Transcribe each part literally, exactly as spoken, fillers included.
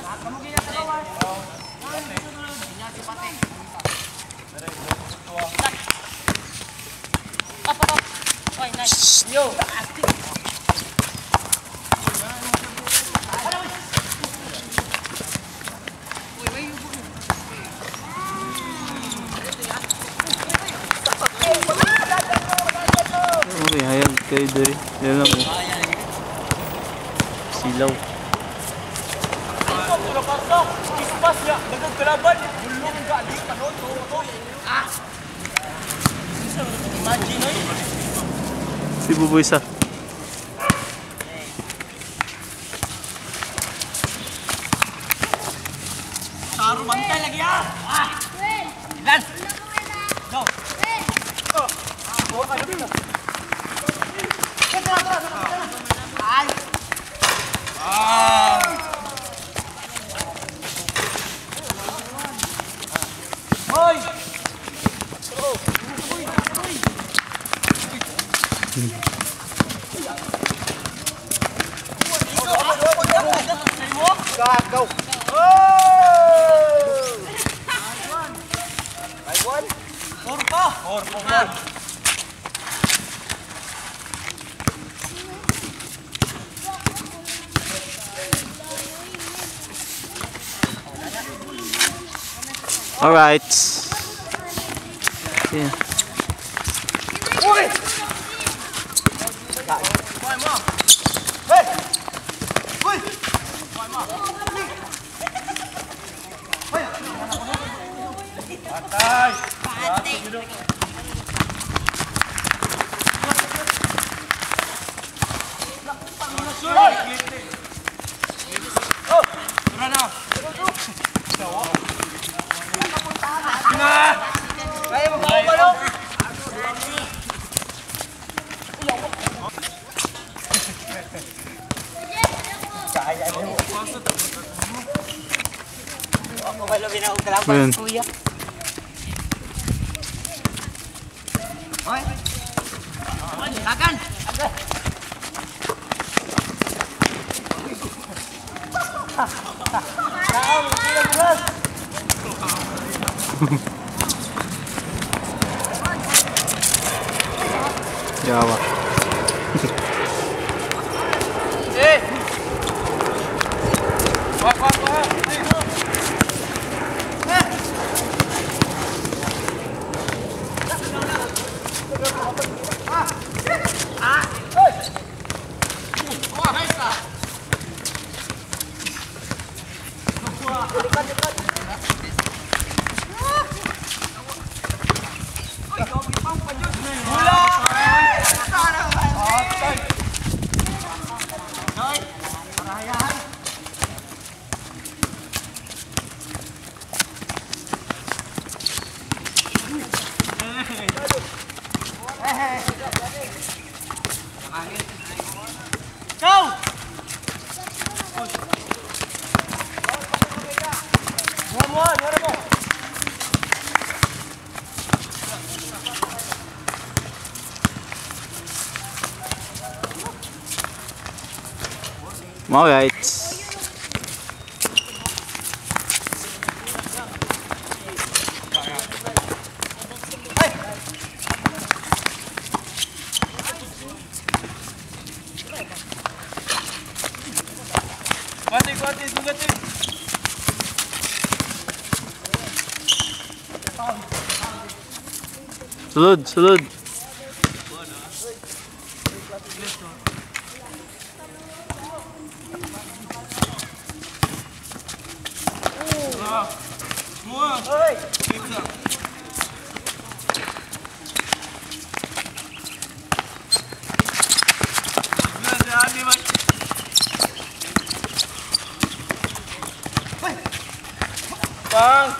Okay, hayag kayo dari. Yan lang oh. Silaw. Si Buboy sa. Taruh bantai lagi ya. Ah. Dan. Go. Oh. Oh, ada dulu. Ai. Ah. Oi. Oh. Go. All right. Yeah. Oi. Hey. Oi. Pantai. Pantai. Oh, mana? Nah. Saya mau bawa dong. Saya mau. Ako kalau binau kelapan kuya. Oi. Makan. Jawa. Eh. Wah, wah, wah. Go! One more, one more. All right. Kuatin, kuatin, kuatin. Sulod, sulod. Semua. Oi. Bang.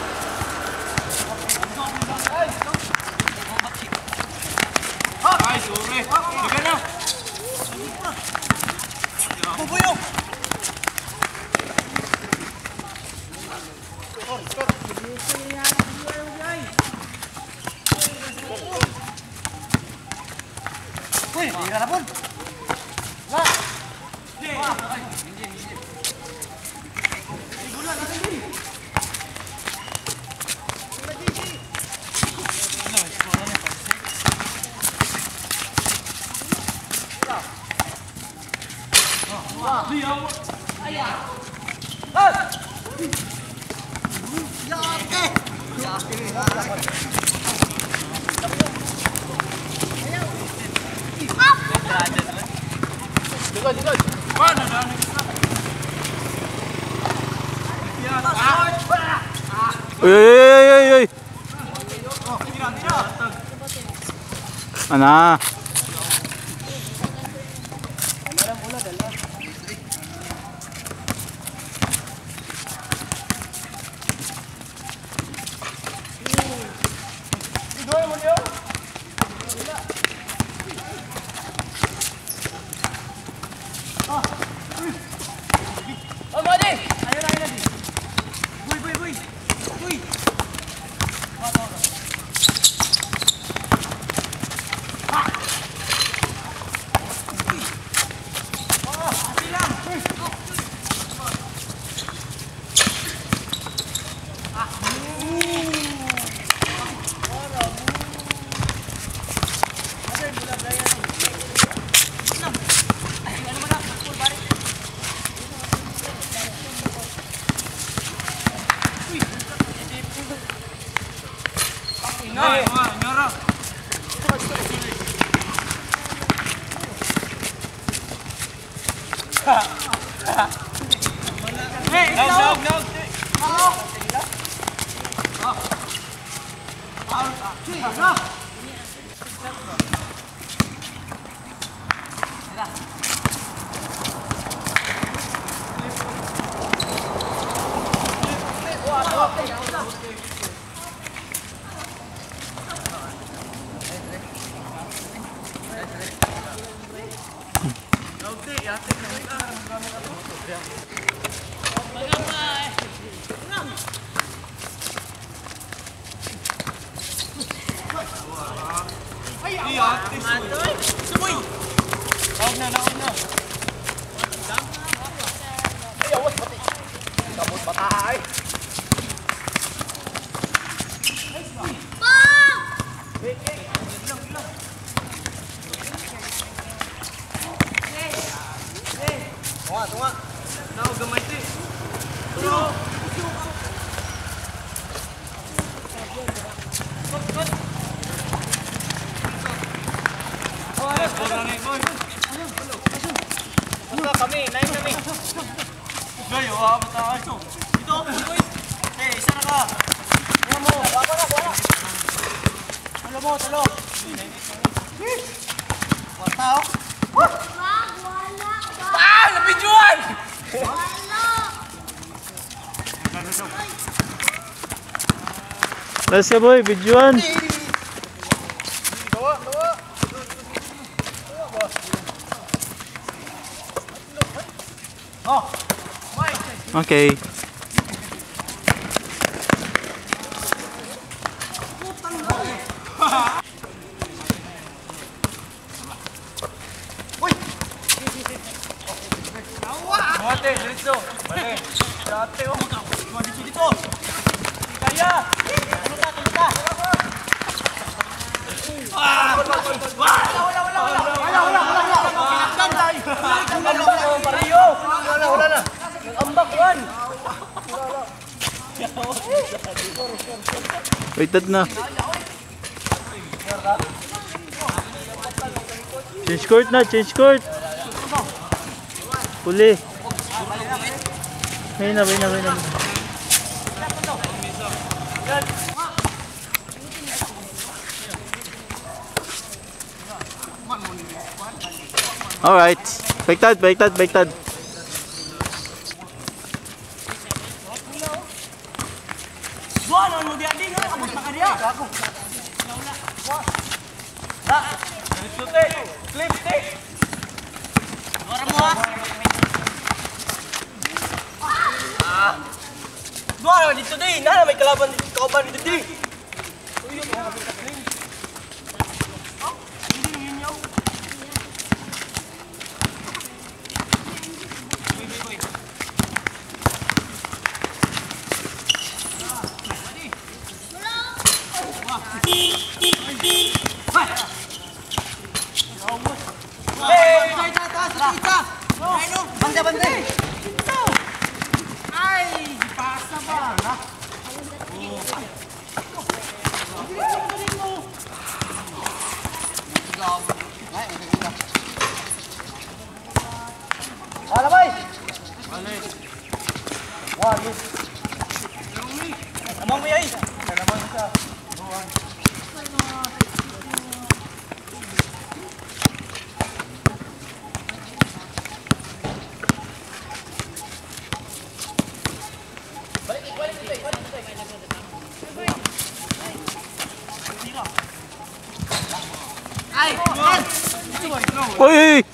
Nice. Sure. Sige na. Bubuyo. Uy, hindi ka na po. Wah. Wah. Igulan natin din. Dikot, dikot. Mana dah ni? Uy, uy, uy, uy, uy. Ana. Hey, no, no, no. Kami, naik kami. Gayo, apa tahu itu? Itu apa sih, guys? Eh, sana ka. Ano mo? Wala na, wala. Ano mo, talo? Wala tao? Wag, wala. Ah, nabidyoan! Wala. Let's go, boy, bidyoan. Bawa, bawa. Oh, okay. Bate, dito. Bate. Dati oh. Dito dito. Kaya. Ano ka, kita? Ah! Wala, wala, wala, wala. Wala, wala, wala. Pinagkan tayo. Wala, wala, Mario. Wala, wala na. Nag-ambak yan. Waited na. Change court na, change court. Puli. May na, may na, may na. Alright. Baiktad, baiktad, baiktad. Buwan, ano dia ding? Kamu sa kanya? Ako. La. Flip stick. Suara mo ah. Ah. Suara dito din. Nana may kalaban kauban dito din. Banda-banda. Ay, pasa ba? Wala bay. Balik. Wala. Among mo yai. Among isa. Ay, Uy!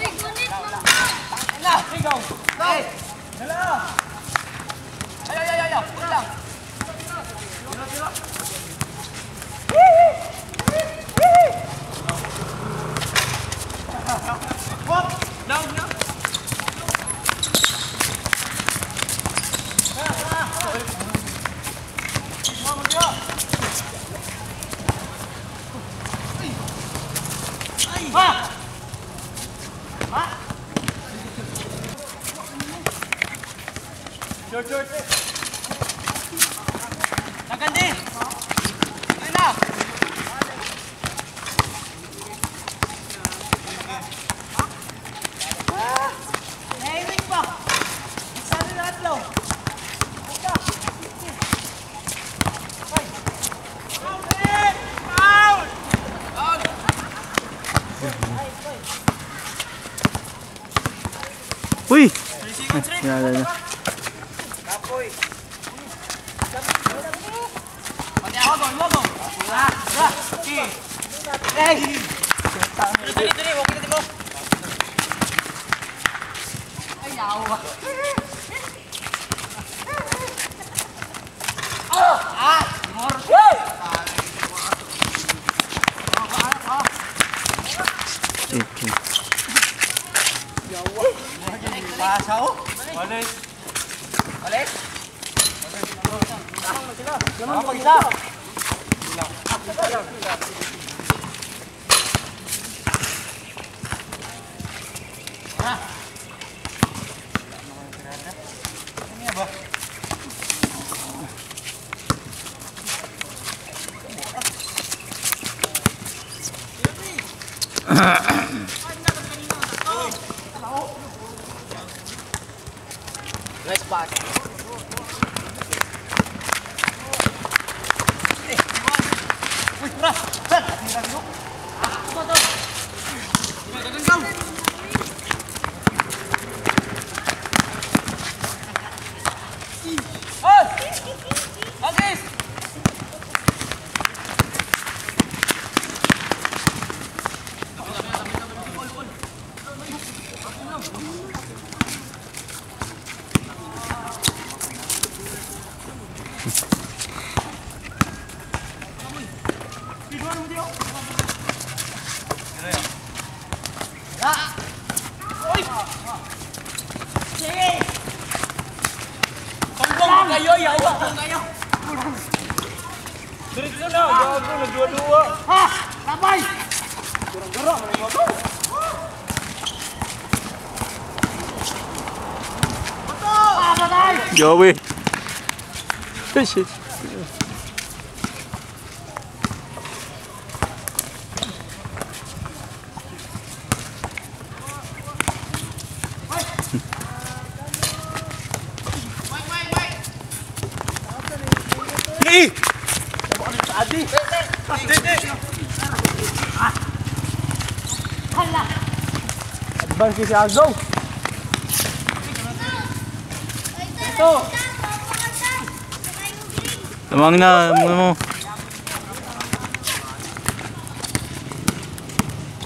Short, short. Nagandi. Ayun na. Ah, nahimik pa. Sabi na atlaw. Foul! Foul! Uy! Yan, yan, yan. Daboy. Magong, magong. Ah, ah. Okay. Hey. Dali, dali, okay na mo. Ay, yawa. Oh, ah, more. Hey. Okay. Yawa. Pasaw. Balik. Balik. Lamang mag-isa. Ha? Ini apa? Nice pass. Ras, set. Ah, to to. Dagang kau. Oh! Agis. Tolong kayo, ya Allah, tolong kayo. Diretso na, gago, nagdua-dua. Ha! Daboy! Gerang-gerang, mana mo? Betul! Ah, patay! Joey. Shit. Ni! Adi! Hala! Advance si Agdo! Ito! Lamang na, mo mo.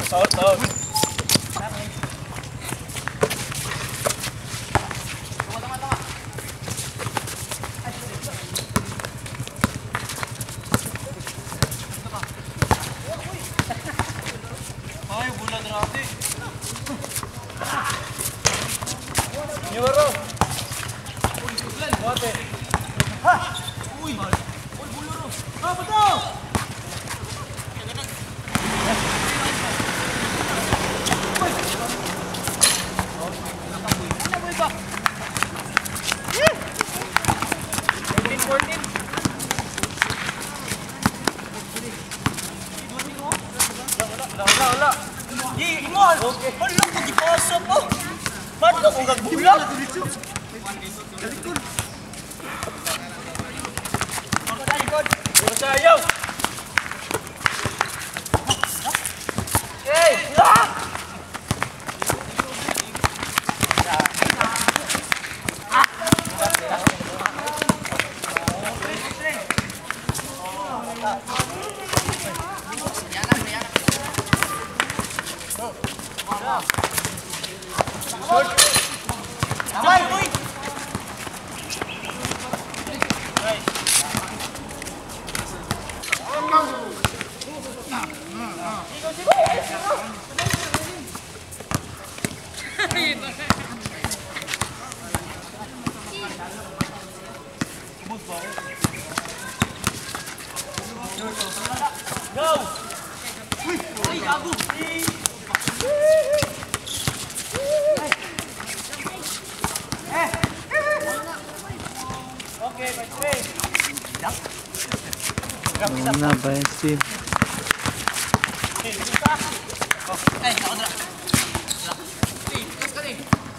Taot, taot. Ay, bulan grabe. Nyoro. Uy, bulan. Bote. Ha! Uy. Uy, buluro. Ha, bato! fourteen. Wala, wala, wala. Di, imol. Okay. Wala ko, di paso po. Ba't ako gagbula? Sayaw! Hey! Ah! Go! Uy, gago! Okay, by three. Gintama Batistil. Ay, ako na. Hey, let's go.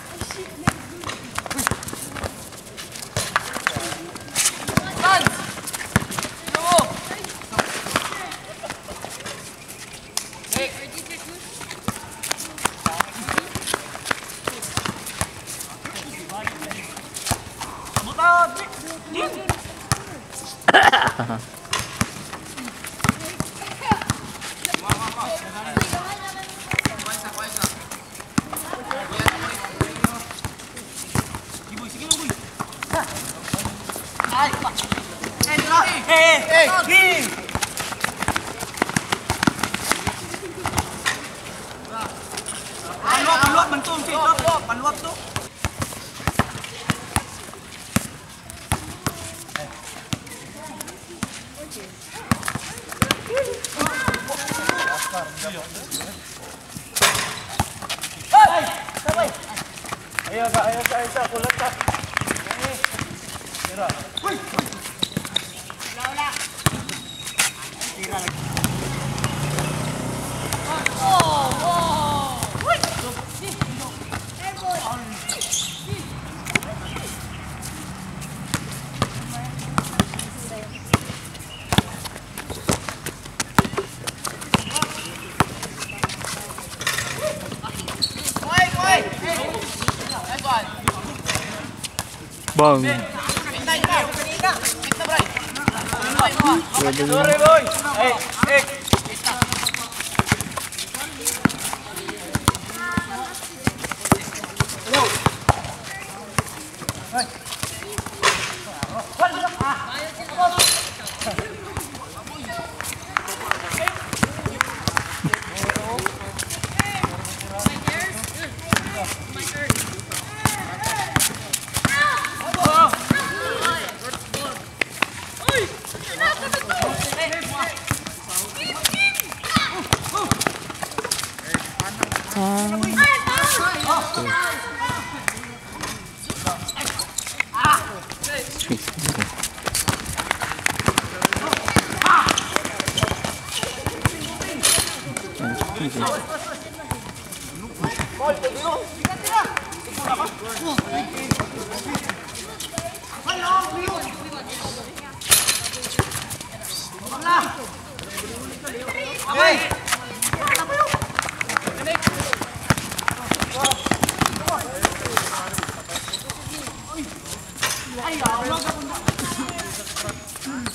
Lance! Sino mo? Nick! Butad! Nick! Hey, hey, hey! Paluap, paluap, bantong, paluap, paluap to. Hey! Sabay! Ayaw ka, ayaw ka, ayaw ka, kulat ka. Tira. Uy! Wala! Tira lagi. Oh! Oh! Uy! Bang! Sorry boy! Hey! Hey!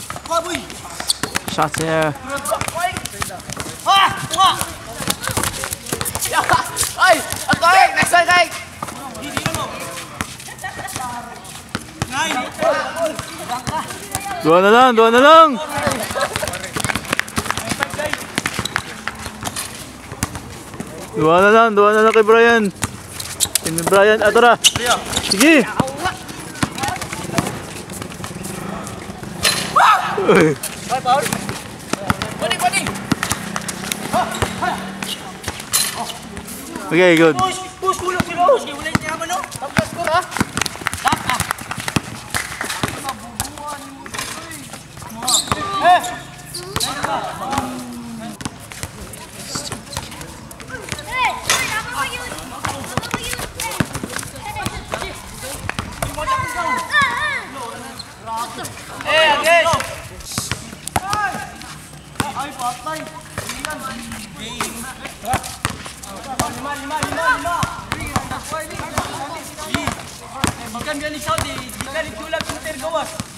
Shots here. Ay! Okay! Next one, guys! Dua na lang, dua na lang. Dua na lang, dua na lang kay Brian. Kay Brian, ato na. Sige. Uy. Ay, Paul. Pwede, pwede. Okay, good. Push, push, kulong, kulong. Push, ulit niya naman, no? Tapos, score, ha? Tap, ah. Eh! Eh, again! Ay, patay! Lima, lima, lima, lima! Bukan galing Saudi, galing tulad ng tergawas.